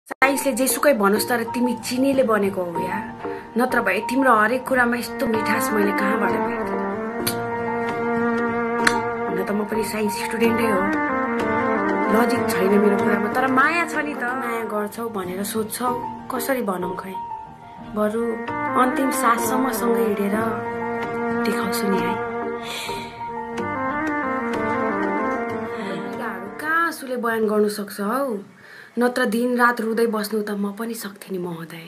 साइन्सले जेसुकै भनोस् तर तिमी चिनीले बनेको हो या, नत्र भए तिम्रो हरेक कुरामा यस्तो मिठास मैले कहाँबाट भेट्थे। हुन त म पनि साइन्स स्टुडेन्टै हो, लजिक छैन मेरो कुरामा, तर माया छ नि त। माया गर्छौ भनेर सोध्छौ, कसरी भनौँ खै। बरु अन्तिम साससम्म सँगै हिँडेर देखाउँछु नि है। कहाँ आँसुले बयान गर्नु सक्छ हौ, नत्र दिन रात रुँदै बस्नु त म पनि सक्थेँ नि महोदय।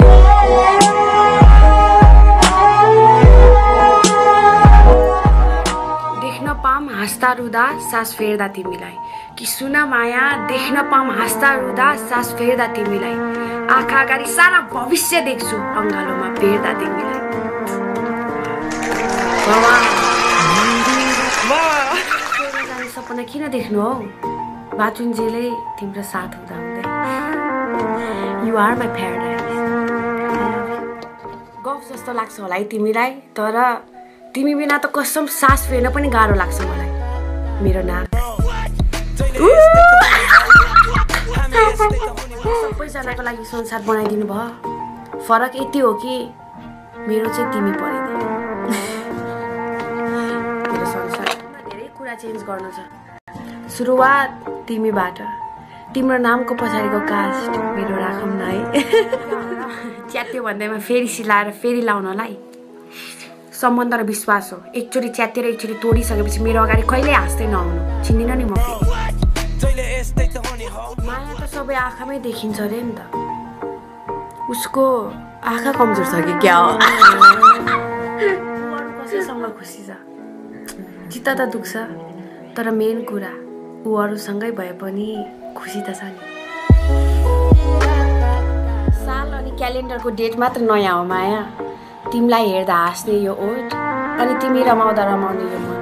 देख्न पाम हाँस्दा रुँदा सास फेर्दा तिमीलाई, कि सुन माया देख्न पाम हाँस्दा रुँदा सास फेर्दा तिमीलाई, आँखा अगाडि सारा भविष्य देख्छु अङ्गालोमा फेर्दा तिमीलाई। जाने सपना किन देख्नु हौ, बाचुन्जेलै तिम्रो साथ हुँदा हुँदै। You are my paradise. गफ जस्तो लाग्छ होला है तिमीलाई, तर तिमी बिना त कसम सास फेर्न पनि गाह्रो लाग्छ मलाई। मेरो नाक सबैजनाको लागि संसार बनाइदिनु भयो, फरक यति हो कि मेरो चाहिँ तिमी परिदियो। मेरो संसारमा धेरै कुरा चेन्ज गर्नु छ। सुरुवात तिमीबाट, तिम्रो नामको पछाडिको कास्ट मेरो राखौँ न है। च्यात्यो भन्दैमा फेरि सिलाएर फेरि लाउनलाई सम्बन्ध र विश्वास हो। एकचोटि च्यातेर एकचोटि तोडिसकेपछि मेरो अगाडि कहिल्यै हाँस्दै नआउनु, चिन्दिन नि म फेरि। माया त सबै आँखामै देखिन्छ अरे नि त, उसको आँखा कमजोर छ कि क्या हो। कसैसँग खुसी छ, चित्त त दुख्छ, तर मेन कुरा ऊ अरूसँगै भए पनि खुसी त छ नि। साल अनि क्यालेन्डरको डेट मात्र नयाँ हो माया, तिमीलाई हेर्दा हाँस्ने यो ओठ, अनि तिमी रमाउँदा रमाउने यो मन।